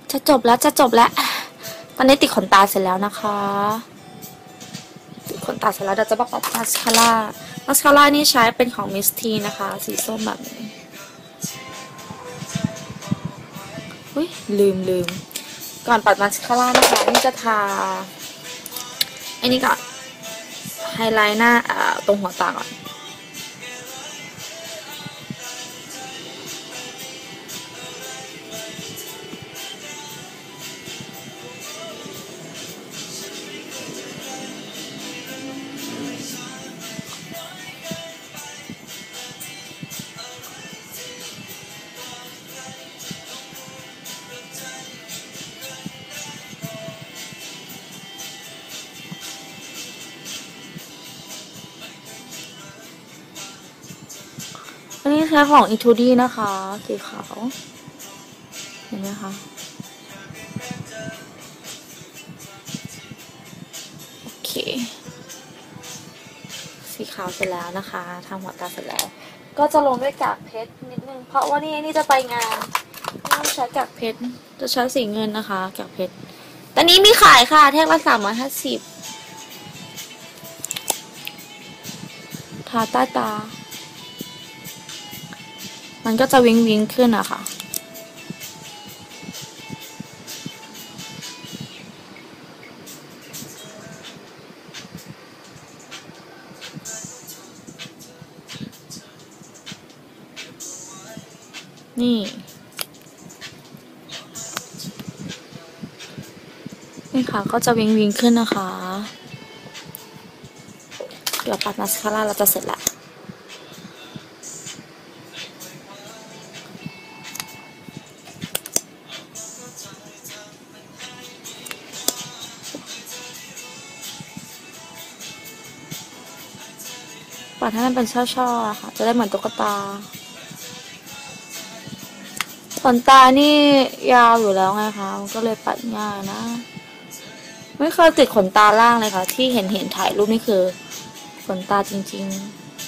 จะจบแล้วตอนนี้ติดขนตาเสร็จแล้วนะคะติดขนตาเสร็จแล้วเดี๋ยวจะบอกว่ามาสคาร่านี่ใช้เป็นของมิสทีนะคะสีส้มแบบนี้อุ้ยลืมก่อนปัดมาสคาร่านะคะนี่จะทาไอ้นี่ก่อนไฮไลท์หน้าตรงหัวตาก่อนอันนี้ใช้ของ Etude นะคะสีขาวเห็นไหมคะโอเคสีขาวเสร็จแล้วนะคะทำหัวตาเสร็จแล้วก็จะลงด้วยกากเพชรนิดนึงเพราะว่านี่จะไปงานต้องใช้กากเพชรจะใช้สีเงินนะคะกากเพชรตอนนี้มีขายค่ะแท่งละ350ทาใต้ตามันก็จะวิงขึ้นอะค่ะนี่ค่ะก็จะวิงขึ้นนะคะเดี๋ยวปัดมาสคาร่าเราจะเสร็จแล้วปัดให้มันเป็นช่อๆค่ะจะได้เหมือนตุ๊กตาขนตานี่ยาวอยู่แล้วไงคะมันก็เลยปัดง่ายนะไม่เคยติดขนตาล่างเลยค่ะที่เห็นถ่ายรูปนี่คือขนตาจริงๆ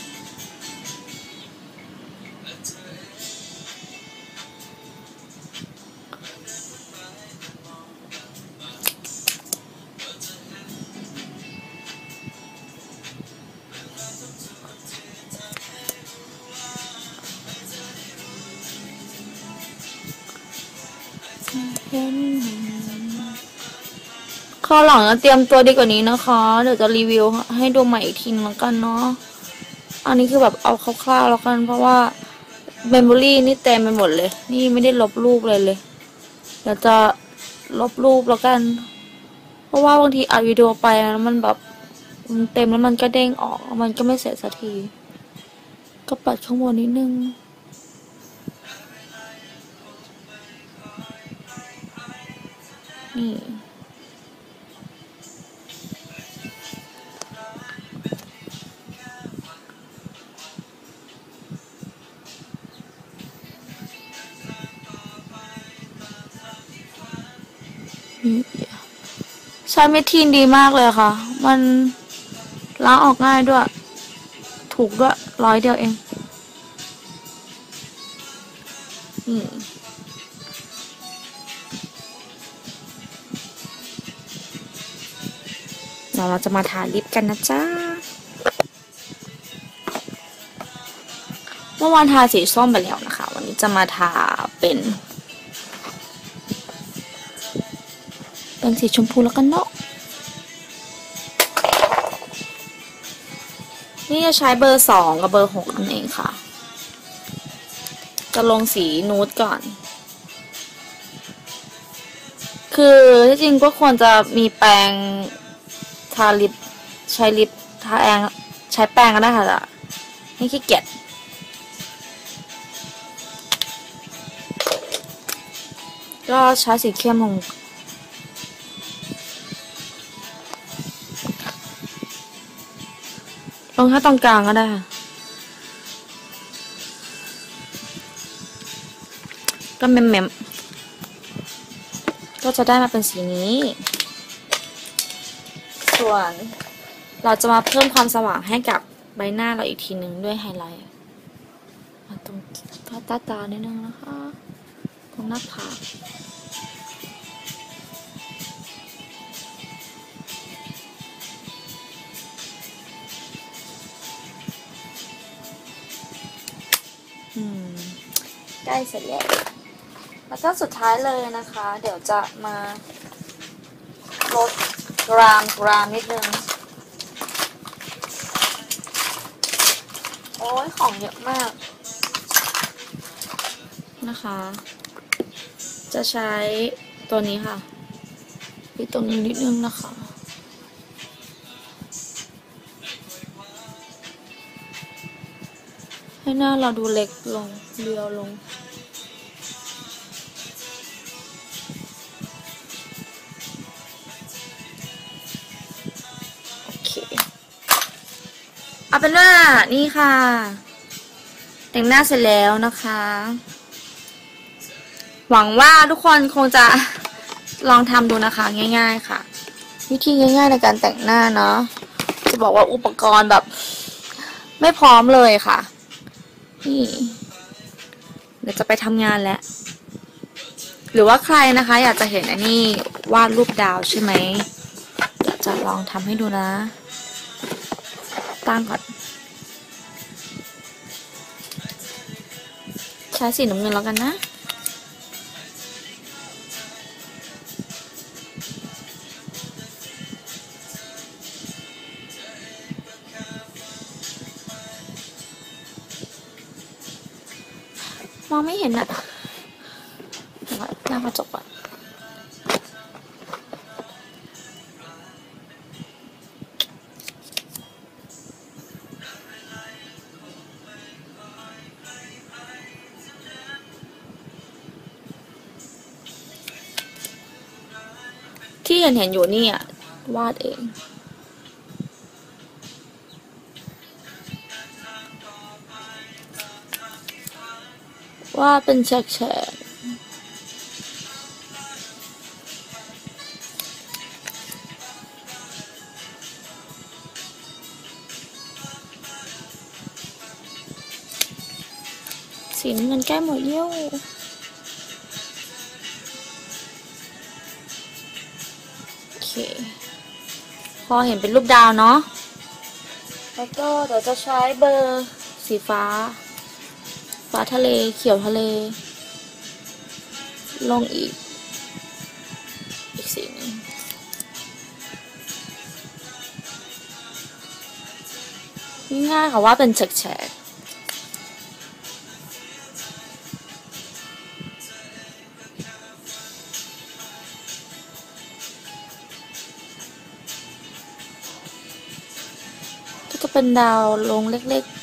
คราวหลังจะเตรียมตัวดีกว่านี้นะคะเดี๋ยวจะรีวิวให้ดูใหม่อีกทีนึงแล้วกันเนาะอันนี้คือแบบเอาคร่าวๆแล้วกันเพราะว่าเมมโมรี่นี่เต็มไปหมดเลยนี่ไม่ได้ลบรูปเลยเดี๋ยวจะลบรูปแล้วกันเพราะว่าบางทีอัดวิดีโอไปแล้วมันแบบมันเต็มแล้วมันก็เด้งออกมันก็ไม่เสร็จสักทีก็ปัดข้างบนนิดนึงนี่ใช้เมทินดีมากเลยค่ะมันล้างออกง่ายด้วยถูกด้วย100 เดียวเองเดี๋ยวเราจะมาทาลิปกันนะจ๊ะเมื่อวานทาสีส้มไปแล้วนะคะวันนี้จะมาทาเป็นสีชมพูแล้วกันเนาะนี่จะใช้เบอร์2กับเบอร์6นั่นเองค่ะจะลงสีนูดก่อนคือที่จริงก็ควรจะมีแปรงทาลิปใช้ลิปทาแองใช้แปรงก็ได้ค่ะแต่ไม่ขี้เกียจก็ใช้สีเข้มลงแค่ตรงกลางก็ได้ค่ะก็เมมก็จะได้มาเป็นสีนี้ส่วนเราจะมาเพิ่มความสว่างให้กับใบหน้าเราอีกทีนึงด้วยไฮไลท์มาตรงตานิดนึงนะคะตรงหน้าผากล้เสร็จแล้วแล้วก็สุดท้ายเลยนะคะ เดี๋ยวจะมาลดกรามนิดนึงโอ้ยของเยอะมากนะคะ จะใช้ตัวนี้ค่ะปิดตรงนี้นิดนึงนะคะให้หน้าเราดูเล็กลงเรียวลงโอเคเอาเป็นว่านี่ค่ะแต่งหน้าเสร็จแล้วนะคะหวังว่าทุกคนคงจะลองทำดูนะคะง่ายๆค่ะวิธีง่ายๆในการแต่งหน้าเนาะจะบอกว่าอุปกรณ์แบบไม่พร้อมเลยค่ะนี่เดี๋ยวจะไปทำงานแล้วหรือว่าใครนะคะอยากจะเห็นอันนี้วาดรูปดาวใช่ไหมเดี๋ยวจะลองทำให้ดูนะตั้งก่อนใช้สีน้ำเงินแล้วกันนะมองไม่เห็นอะหน้ากระจกอะที่เห็นอยู่นี่อะวาดเองวาดเป็นแฉกสีน้ำเงินแก้มหมดเยี่ยวโอเคพอเห็นเป็นรูปดาวเนาะแล้วก็เดี๋ยวจะใช้เบอร์สีฟ้าทะเลเขียวทะเลลงอีกสีนึงง่ายๆค่ะว่าเป็นแฉกก็จะเป็นดาวลงเล็กๆ